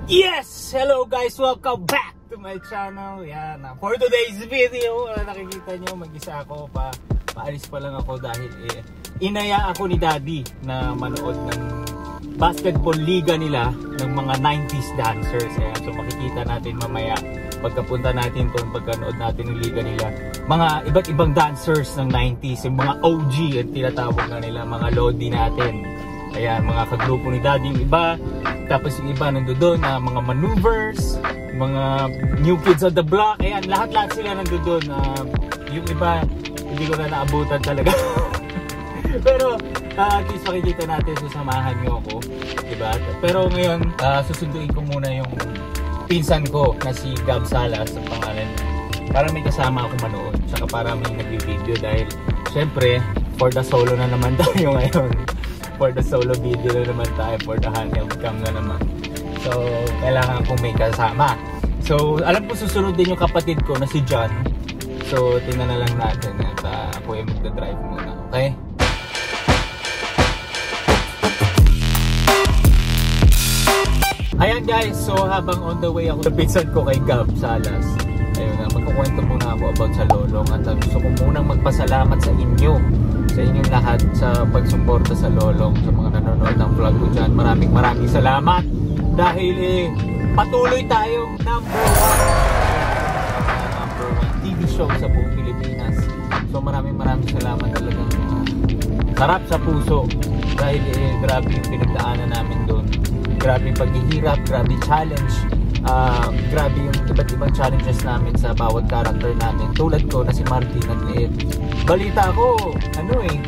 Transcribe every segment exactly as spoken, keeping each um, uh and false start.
Yes! Hello guys! Welcome back to my channel. Yan. For today's video, uh, nakikita nyo, mag-isa ako pa. Paalis pa lang ako dahil eh, inaya ako ni Daddy na manood ng basketball liga nila ng mga nineties dancers. Ayan. So makikita natin mamaya pagkapunta natin kung pagkanood natin ng liga nila. Mga iba't ibang dancers ng nineties, yung mga O G ang tinatawag na nila, mga lodi natin. Ayan, mga kagrupo ni Daddy yung iba. Tapos yung iba nandoon na mga maneuvers, mga new kids on the block. Ayan, lahat-lahat sila nandoon. Uh, yung iba, hindi ko na naabutan talaga. Pero uh, at least makikita natin, susamahan nyo ako. Diba? Pero ngayon, uh, susunduin ko muna yung pinsan ko na si Gab Salas sa pangalan. Para may kasama ako manood. Tsaka para may nag-video dahil syempre, for the solo na naman tayo ngayon. For the solo video na naman tayo, for the handheld cam na naman. So, kailangan kong may kasama. So, alam ko susunod din yung kapatid ko na si John. So, tingnan na lang natin at uh, ako yung magdadrive muna. Okay? Ayan guys, so habang on the way ako sa pinsan ko kay Gab Salas, ayun na, magkukwento muna ako about sa lolong. At uh, gusto ko munang magpasalamat sa inyo, sa inyong lahat sa pagsuporta sa lolong, sa mga nanonood ng vlog ko dyan. Maraming maraming salamat dahil eh, patuloy tayong number one number one T V show sa buong Pilipinas. So maraming maraming salamat talagang uh, sarap sa puso dahil eh, grabe yung pinagdaanan namin doon. Grabe yung paghihirap, grabe challenge, uh, grabe yung iba't ibang challenges namin sa bawat character namin. Tulad ko na si Martin at eh, balita ko, ano eh,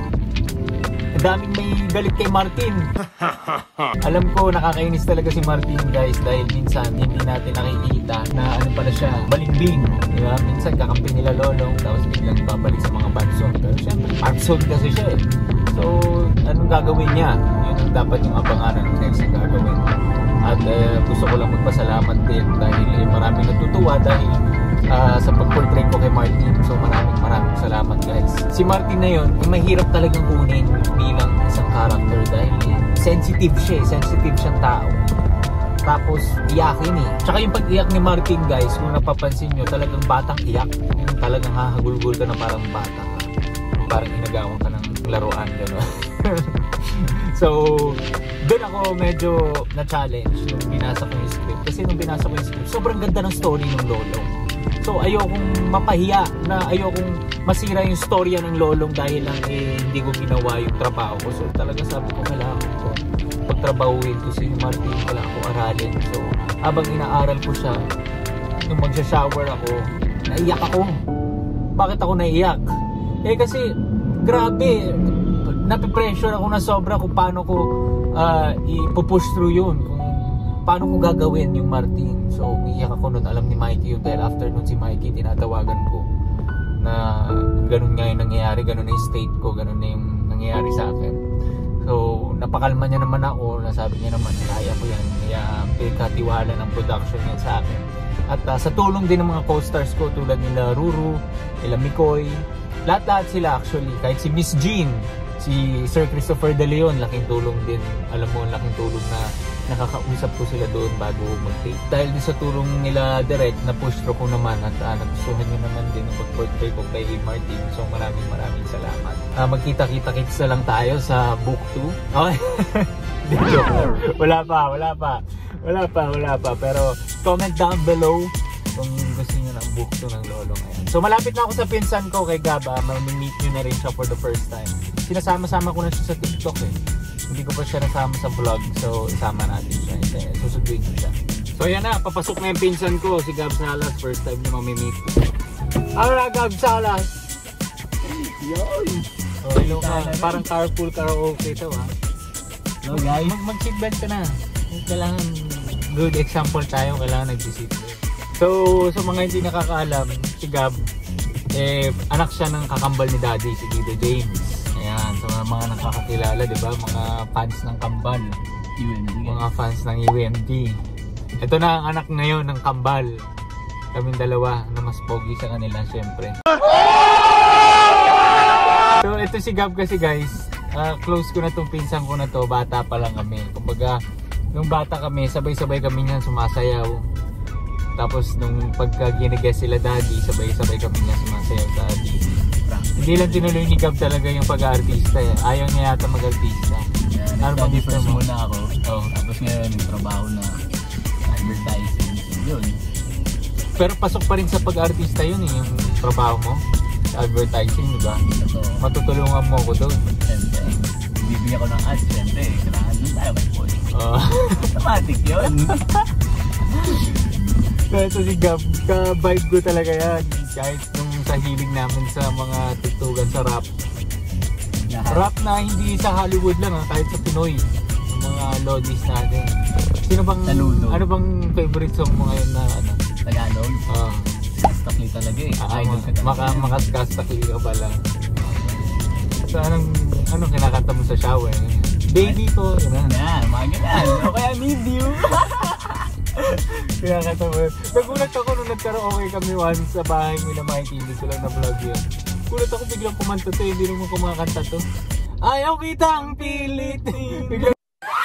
daming may galit kay Martin. Alam ko, nakakainis talaga si Martin guys dahil minsan hindi natin nakikita na ano pala siya, balimbing. Diba? Minsan kakampi nila lolong tapos biglang babalik sa mga bansong. Pero syempre, bansong kasi siya eh. So, anong gagawin niya? Yun ang dapat yung abangan ng next na gagawin. At eh, gusto ko lang magpasalamat din dahil eh, maraming natutuwa dahil Uh, sa pag-portray ko kay Martin. So maraming maraming salamat guys. Si Martin na yun, mahirap talagang kunin bilang isang character dahil eh, sensitive siya eh. Sensitive siyang tao. Tapos iyakin eh. Tsaka yung pag-iyak ni Martin guys, kung napapansin nyo, talagang batang iyak. Yung talagang hahagulgul ka na parang bata ka. Parang inagawan ka ng laruan. Gano'n. So doon ako medyo na-challenge nung binasa ko yung script. Kasi nung binasa ko yung script, sobrang ganda ng story ng lolong. So ayokong mapahiya na ayokong masira yung storya ng lolong dahil lang eh, hindi ko ginawa yung trabaho ko. So talaga sabi ko kailangan ko pagtrabahuin ko si Martin, kailangan ko aralin. So habang inaaral ko siya, nung magsha-shower ako, naiyak ako. Bakit ako naiyak? Eh kasi grabe, napipressure ako na sobra kung paano ko uh, ipupush through yun. Kung paano ko gagawin yung Martin. So umiyak ako nun, alam ni Mikey yun dahil after nun si Mikey tinatawagan ko na ganun nga yung nangyayari, ganun na yung state ko, ganun na yung nangyayari sa akin. So napakalma niya naman ako, nasabi niya naman kaya ko yan, kaya pinagkatiwala ng production yan sa akin. At uh, sa tulong din ng mga co-stars ko tulad nila Ruru, nila Mikoy, lahat-lahat sila actually, kahit si Miss Jean, si Sir Christopher De Leon, laking tulong din. Alam mo, laking tulong na nakakausap ko sila doon bago mag-tape. Dahil din sa tulong nila direct, na-push through ko naman at uh, nagustuhan nyo naman din ang pag-portray ko kay Martin. So maraming maraming salamat. Uh, Magkita-kita-kita lang tayo sa book two. Okay? Wala pa, wala pa. Wala pa, wala pa. Pero comment down below kung gusto nyo ng book two ng lolong. Ayan. So malapit na ako sa pinsan ko kay Gaba. May meet nyo na rin siya for the first time. Sinasama-sama ko na siya sa TikTok eh. Hindi ko pa siya nasama sa vlog. So isama natin siya. Susunduin ko siya. So yan na, papasok na yung pinsan ko, si Gab Salas. First time niya mamimit. Alright, Gab Salas! Yoy! Oh, hello ka. Parang carpool karaoke ito ha. Hello guys. Mag mag-seatbelt ka na. Kailangan good example tayo. Kailangan nag-seatbelt. So sa mga hindi nakakaalam, si Gab eh, anak siya ng kakambal ni Daddy, si Dito James. Ayan, sa so, mga nakakakilala, di ba? Mga fans ng kambal. U M D. Mga fans ng U M D. Ito na ang anak ngayon ng kambal. Kaming dalawa na mas pogi sa kanila, syempre. So, ito si Gab kasi guys. Uh, close ko na tong pinsan ko na to. Bata pa lang kami. Kumbaga, nung bata kami, sabay-sabay kami niyan sumasayaw. Tapos nung pagka ginigess sila daddy, sabay-sabay kami niyan sumasayaw sa daddy. Hindi lang tinuloy ni Gab talaga yung pag-aartista eh. Ayaw niya yata mag-artista. Yeah, ano bang gusto mo? Muna ako. Oh. Tapos ngayon yung trabaho na advertising. Yun. Pero pasok pa rin sa pag-artista yun eh, yung trabaho mo. Sa advertising, di ba? So, matutulungan mo ako doon. Siyempre, bibigyan ko ng ads, siyempre. Kailangan doon tayo kay Paul. Uh, Automatic yun. So ito si Gab, ka-vibe ko talaga yan. Kahit nung sa hilig namin sa mga tugtugan sa rap. Lahat. Rap na hindi sa Hollywood lang ha, kahit sa Pinoy. Yung mga lodis natin. Sino bang, Saludo. Ano bang favorite song mo ngayon na ano? Tagalog? Oo. Uh, Kastakli talaga eh. Ah, Idol ka talaga. Maka, makaskastakli ka pala. So anong, anong kinakanta mo sa shower? Baby ko. Yan, yan mga ganyan. Okay, I need you. Kinakanta mo. Nagulat ako nung nagkaraoke kami once sa bahay nila Mikey. Hindi sila na vlog yun. Gulat ako biglang kumanta to. Hindi rin mo kumakanta to. Ayaw kitang pilit. Biglang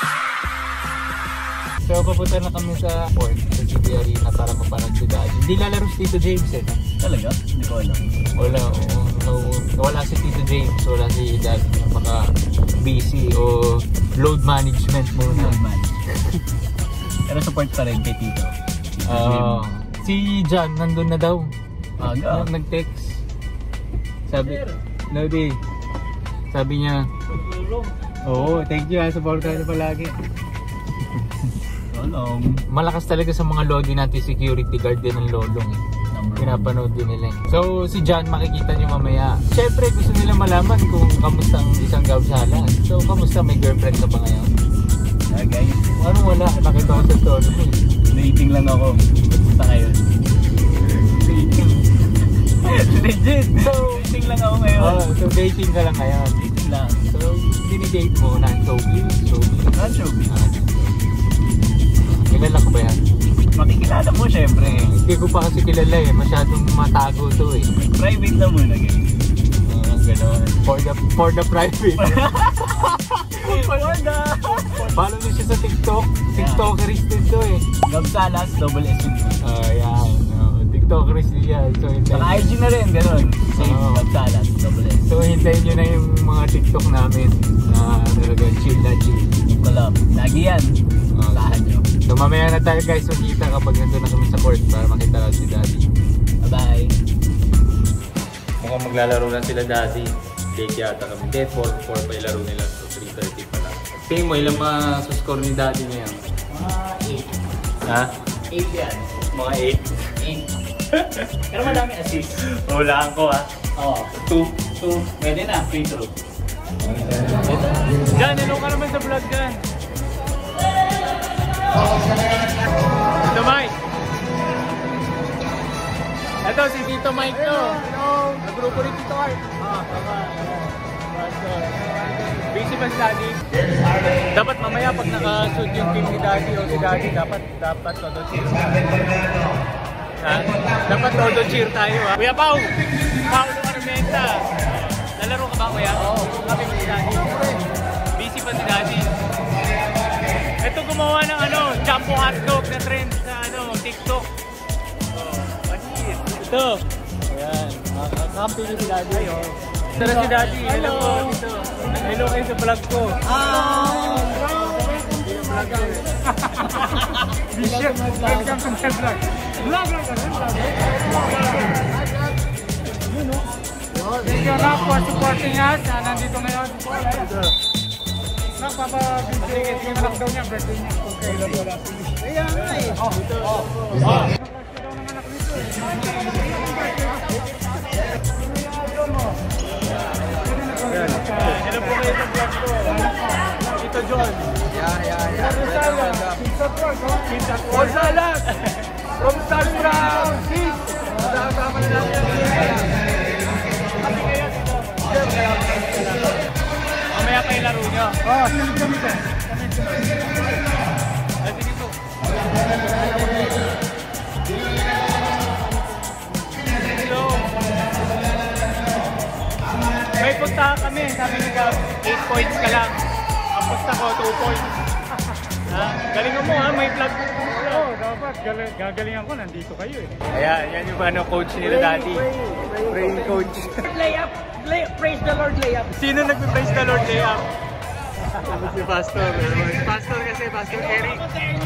so papunta na kami sa port, sa C B Arena para mapanood si Daddy. Hindi lalaro si Tito James eh. Talaga? Hindi ko alam. Wala, oh, wala si Tito James, wala si Daddy. Napaka busy o load management muna. Load management. Pero support pa rin kay Tito. Uh, si John nandun na daw. Aga. Nag-text. Sabi, Lodi, sabi niya, oo, oh, thank you ha, support ka na palagi. Lolong. Malakas talaga sa mga lodi natin, security guard din ng Lolong eh. Pinapanood din nila. So si John makikita nyo mamaya. Siyempre gusto nila malaman kung kamusta ang isang Gab Salas. So kamusta, may girlfriend ka ba ngayon? Yeah guys. Anong wala? Nakita ko sa solo mo eh. Dating lang ako. Basta ngayon. Dating. Legit. So dating lang ako ngayon. Oh, so dating ka lang ngayon. Dating lang. So dinidate mo na showbiz? Showbiz? Non-showbiz. Ah, kilala ko ba yan? Makikilala mo syempre. Hindi ko pa kasi kilala eh. Masyadong matago to eh. Private na muna guys. Uh, gano'n. For the, for the private. For the... Follow nyo siya sa TikTok. TikTokeris din to eh. Gab Salas, double S yun. Uh, yan. Uh, TikTokeris din yan. So, saka I G na rin, gano'n. Same, uh, Gab Salas, double S. So hintayin nyo na yung mga TikTok namin. Na talaga chill na chill. Yung collab. Lagi yan. Usahan nyo. So mamaya na tayo guys magkita kapag nandun na kami sa court para makita si Daddy. Bye bye. Mukhang maglalaro na sila Daddy. Date yata kami. Date four four pa ilaro nila. So three thirty pa lang. Tingin mo ilang ma-score ni Daddy ngayon? Mga eight. Ha? eight yan. Mga eight? eight. Pero madami assist. Hulaan ko ha. Oo. two. two. Pwede na. Free throw. Jan, hello ka naman sa vlog Jan. Tito Mike. Ito si Tito Mike to. Hello. Nagrupo rin Tito Art. Ah, tama. Busy ba si Daddy? Dapat mamaya pag naka-shoot yung team ni Daddy o si Daddy, dapat dapat todo cheer. Ha? Dapat todo cheer tayo ha. Kuya Pao, Paulo Armenta. Lalaro ka ba kuya? Oo. Kami mo si Daddy. Busy pa si Daddy. Ito gumawa ng ano, jumbo hotdog na trend sa ano, TikTok. Oh, panit. Ito. Ayan, kakampi ni si Daddy. Ayo. Tara si Daddy. Hello po dito. Hello kayo sa vlog ko. Ah! Vlog ko. Welcome to my vlog. Vlog lang ka rin. Thank you Rock for supporting us. Nandito ngayon. Nagpapabigay yung lockdown niya, birthday niya. Kailan wala si Miss. Ayan nga eh. Oh, dito. Oh. Oh. Hello po kayo sa vlog ko. Tito John. Yeah, yeah, yeah. Paul Salas. From Star Brown. Sis. Kasama na natin. Kami kayo dito. Mamaya pa yung laro nyo. Oo, silip kami ko. Sige po. Hello. May punta kami. Sabi ni Gab, eight points ka lang. Ang punta ko, two points. Ha? Galingan mo ha, may vlog. Oo, oh, dapat. Gal- gagalingan ko, nandito kayo eh. Ayan, yan yung ano, coach nila dati. Praying coach. Lay up, lay, praise the Lord, lay up. Sino nagpe-praise the Lord lay up? Si Pastor. Si Pastor kasi, Pastor Eric.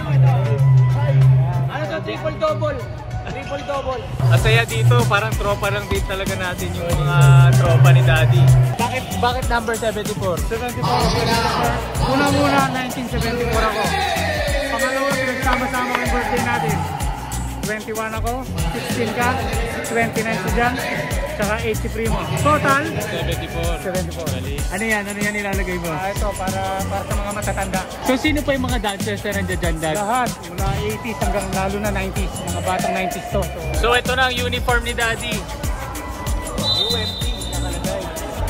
Ano to, triple double? Triple double. Asaya dito, parang tropa lang din talaga natin yung mga tropa ni Daddy. Bakit bakit number seventy-four? seventy-four. Una muna, nineteen seventy-four ako. Pangalawa, pinagsama-sama ko yung birthday natin. twenty-one ako, sixteen ka, twenty-nine si Jan, tsaka eight si Primo. Total? seventy-four. seventy-four. Ano yan? Ano yan nilalagay mo? Ah, ito, para, para sa mga matatanda. So sino pa yung mga dancers na nandiyan dyan, Dad? Lahat, mula eighties hanggang lalo na nineties. Mga batang nineties to. So, So ito na ang uniform ni Daddy. U M P, nakalagay.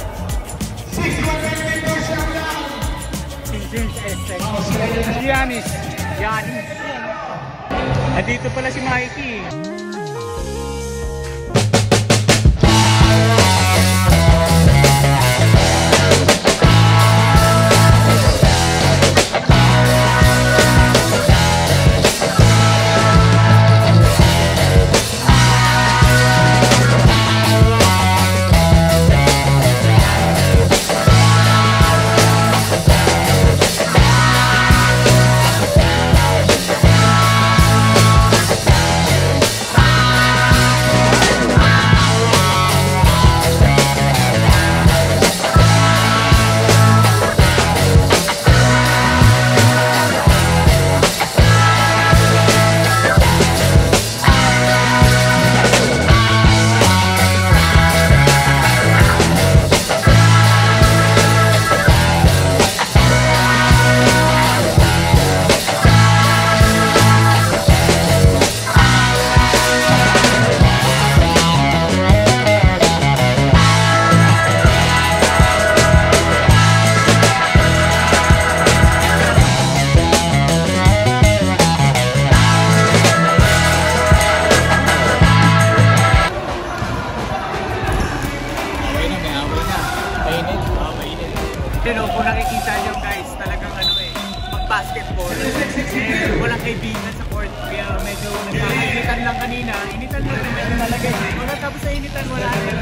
James Estek. Giannis. Giannis. Andito pala si Mikey. Pero kung nakikita nyo guys, talagang ano eh, mag-basketball. Eh, walang kaibigan sa court. Kaya medyo nagkakainitan lang kanina. Initan lang naman yung talaga eh. Kung natapos sa initan, wala na.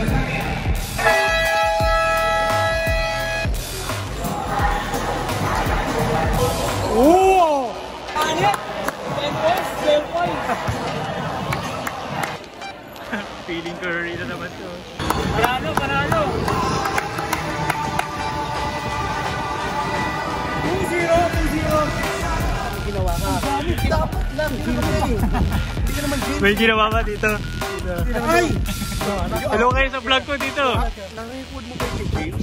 Oo! Panit! ten points, twelve points. Feeling Curry na naman to. Paralo, paralo. two zero, two zero. Ginawa ka. Dapat lang. Hindi ka naman game. May ginawa ba dito? Ay! Hello kayo sa vlog ko dito. Nang-record mo kay James?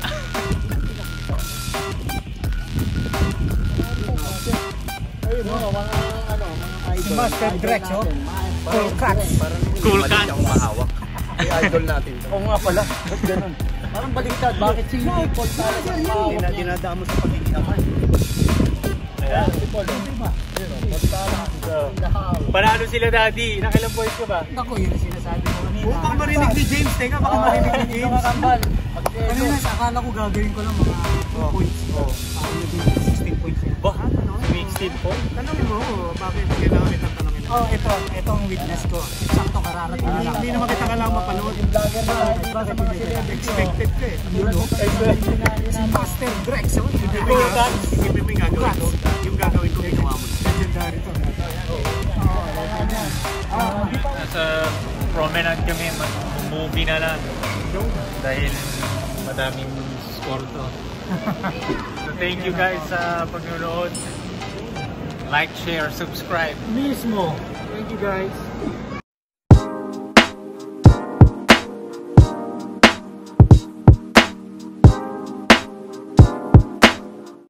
Ayun mo, mga ano, mga idol. Master Drex, oh. Cool Cats. Cool Cats. May idol natin. Oo nga pala. Ba't ganun? Parang baliktad. Bakit si Paul Salas ang mahawak niya? Dinadaan mo sa pag-iiyaman. Ayan. Si Paul, diba? Paul Salas. Panalo sila Daddy. Nakailang points ka ba? Ako yun ang sinasabi ko kanina. Huwag kang marinig ni James. Teka, baka marinig ni James. Kakambal. Kanina, akala ko gagawin ko lang mga two points. Ako naging sixteen points yan. Ba? sixteen points? Tanongin mo, bakit ginamit ang tanongin? Oh, ito. Ito ang witness ko. Sakto kararating na lang. Hindi naman kita ka lang mapanood. Yung vlogger na. Basta mga celebrity. Expected ka eh. Si Master Drex. oh. Cool Cats. Isipin mo yung gagawin ko. Yung gagawin ko, ginawa mo. Legendary to. Nasa promenade kami. Mag-movie na lang. Dahil madaming score to. So thank you guys sa pagnunood. Like, share, subscribe. Mismo. Thank you guys.